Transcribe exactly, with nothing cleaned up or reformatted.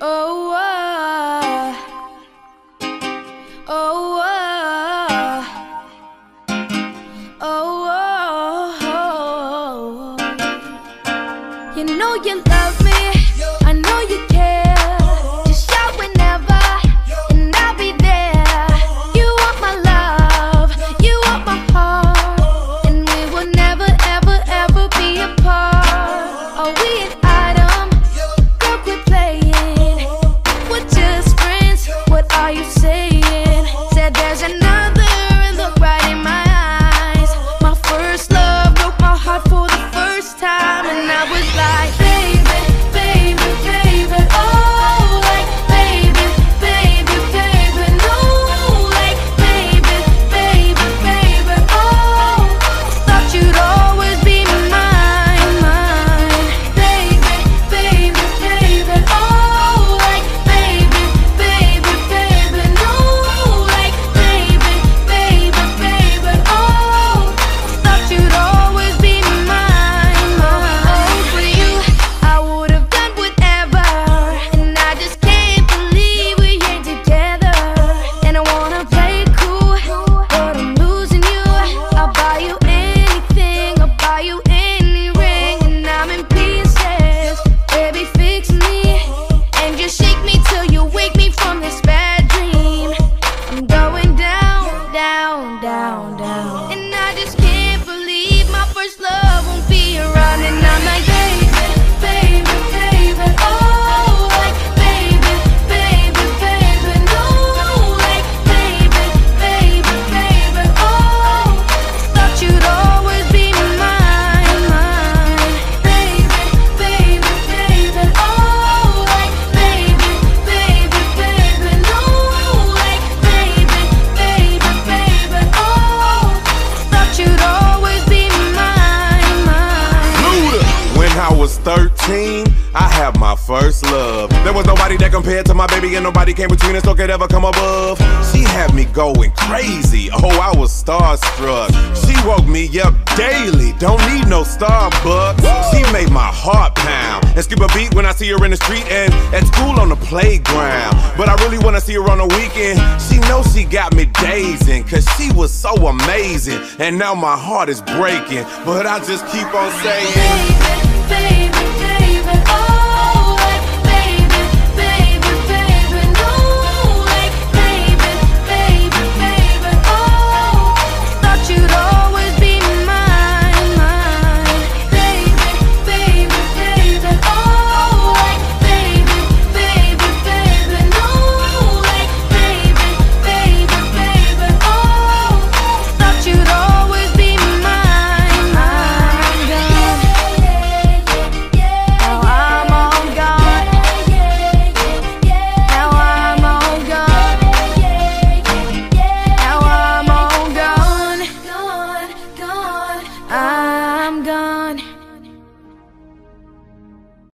Oh, oh, oh, oh, oh, oh. You know you love me, I know you care. Just shout whenever, and I'll be there. You want my love, you want my heart, and we will never, ever, ever be apart. Are we an item? Girl, quit playing. We're just friends, what are you saying? Said there's another, and look right in my eyes. My first love broke my heart for the first time, and I was like, baby, baby, baby, oh, like, baby, baby, baby, no, like, baby, baby, baby, oh, thought you'd always be mine, mine, baby, baby, baby, oh, like, baby, baby, baby, no, like, baby, baby, baby, oh, thought you'd always be mine, mine. For you, I would have done whatever, and I just can't believe we ain't together. And I wanna play cool, but I'm losing you. I'll buy you anything, I'll buy you any ring, and I'm in pieces. Baby, fix me, and just shake me till you wake me from this bad dream. I'm going down, down, down, down, and I just can't believe my first love won't be around. And I'm like, baby, baby, baby, oh, like, baby, baby, baby, no, like, baby, baby, baby, oh, thought you'd always be mine, mine, baby, baby, baby, oh, like, baby, baby, baby, no, like, baby, baby, baby, oh, thought you'd always be mine, mine. Luda. When I was thirteen, I had my first love. There was nobody that compared to my baby, and nobody came between us or could ever come above. She had me going crazy, oh, I was starstruck. She woke me up daily, don't need no Starbucks. She made my heart pound and skip a beat when I see her in the street and at school on the playground. But I really wanna see her on the weekend. She knows she got me dazing, cause she was so amazing. And now my heart is breaking, but I just keep on saying, Baby,